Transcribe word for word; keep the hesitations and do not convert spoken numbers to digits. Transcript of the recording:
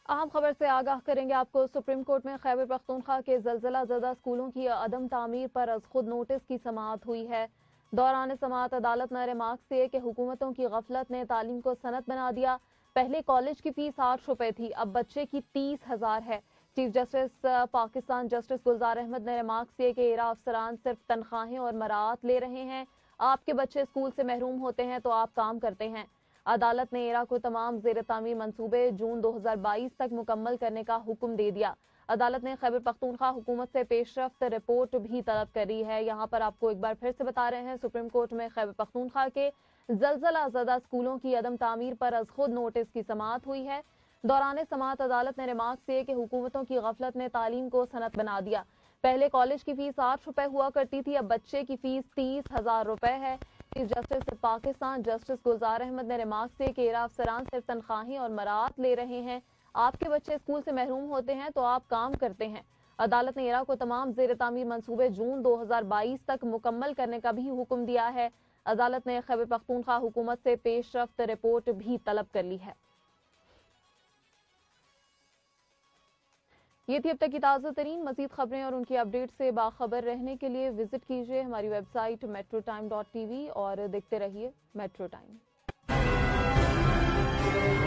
अहम खबर से आगाह करेंगे आपको। सुप्रीम कोर्ट में खैबर पख्तूनख्वा के जलजला ज़दा स्कूलों की अदम तामीर पर अज खुद नोटिस की समाअत हुई है। दौरान समाअत अदालत ने रिमार्क किए कि हुकूमतों की गफलत ने तालीम को सनत बना दिया। पहले कॉलेज की फीस आठ रुपए थी, अब बच्चे की तीस हजार है। Chief justice Pakistan justice Gulzar Ahmed ने रिमार्क किए कि एरा अफसरान सिर्फ तनख्वाहें और मराहत ले रहे हैं। आपके बच्चे स्कूल से महरूम होते हैं तो आप काम करते हैं। अदालत ने एरा को तमाम जेर तामीर मंसूबे जून दो हजार बाईस तक मुकम्मल करने का हुक्म दे दिया। अदालत ने खैबर पख्तूनख्वा हुकूमत से पेशरफ्त रिपोर्ट भी तलब करी है। यहाँ पर आपको एक बार फिर से बता रहे हैं, सुप्रीम कोर्ट में खैबर पख्तूनख्वा के जलजला ज़दा स्कूलों की अदम तामीर पर अज खुद नोटिस की समाअत हुई है। दौरान समाअत अदालत ने रिमार्क किए कि हुकूमतों की गफलत ने तालीम को सनत बना दिया। पहले कॉलेज की फीस आठ रुपए हुआ करती थी, अब बच्चे की फीस तीस हजार रुपए है। Chief justice Pakistan justice Gulzar Ahmed ने रिमार्क से कि एरा अफसरान सिर्फ तनख्वाहें और मराहत ले रहे हैं। आपके बच्चे स्कूल से महरूम होते हैं तो आप काम करते हैं। अदालत ने एरा को तमाम जेर तामीर मंसूबे जून दो हजार बाईस तक मुकम्मल करने का भी हुक्म दिया है। अदालत ने खैबर पख्तूनख्वा हुकूमत से पेशरफ्त रिपोर्ट भी तलब कर ली है। ये थी अब तक की ताज़ा तरीन। मजीद खबरें और उनकी अपडेट से बाखबर रहने के लिए विजिट कीजिए हमारी website metro time dot TV और देखते रहिए मेट्रो टाइम।